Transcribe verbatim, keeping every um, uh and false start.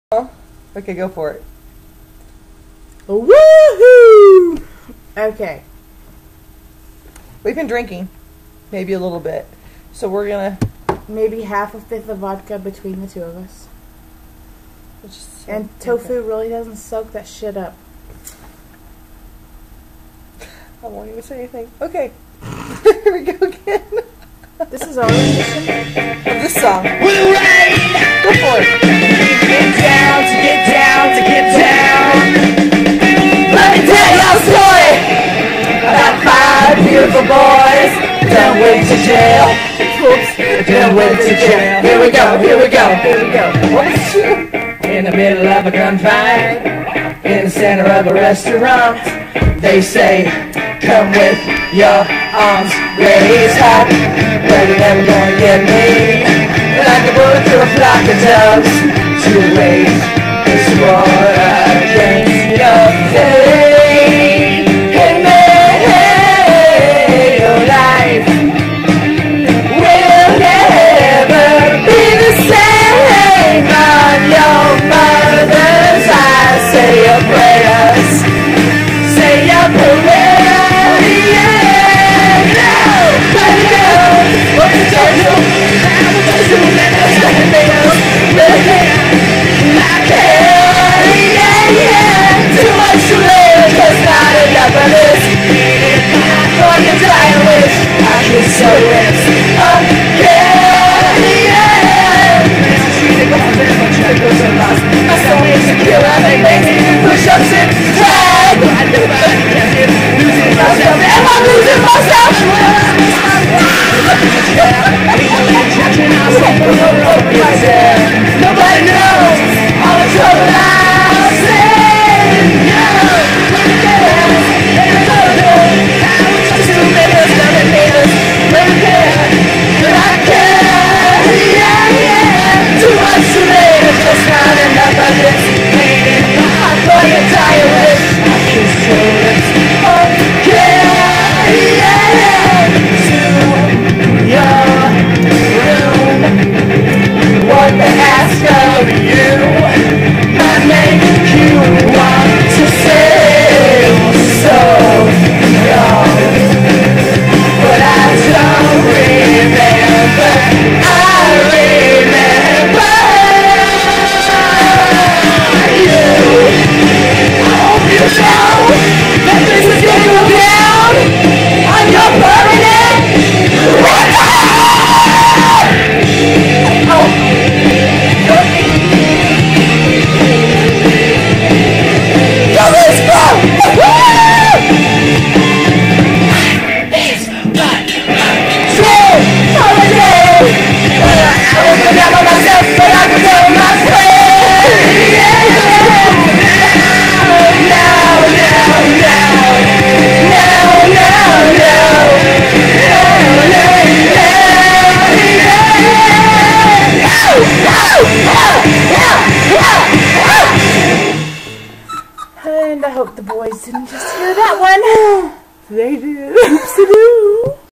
Oh, okay, go for it. Woohoo! Okay. We've been drinking, maybe a little bit, so we're gonna Maybe half a fifth of vodka between the two of us. just And tofu really doesn't soak that shit up. I won't even say anything. Okay, here we go again. This is our rendition. This song. Go for it. Get down, to get down, to get down. Let me tell you a story about five beautiful boys that went to jail. Oops, that went to jail. Here we go, here we go, here we go. In the middle of a gunfight, in the center of a restaurant, they say, come with your arms raised high, but you're never gonna get me. Like a bullet through a flock of doves, to wage this war against your fate. And may your life will never be the same. On your mother's eyes, say your prayers, say your prayers, yeah. No, but no, what to tell you? So it's again, yeah. My soul is secure, I make push-ups and drag. Losing myself, am I losing myself? Nobody knows all the trouble I've seen. What they ask of you might make you want to say so young, but I don't remember. I remember you. I hope you know that this is going to go down on your permanent record. And I hope the boys didn't just hear that one. They did. Oopsie-doo.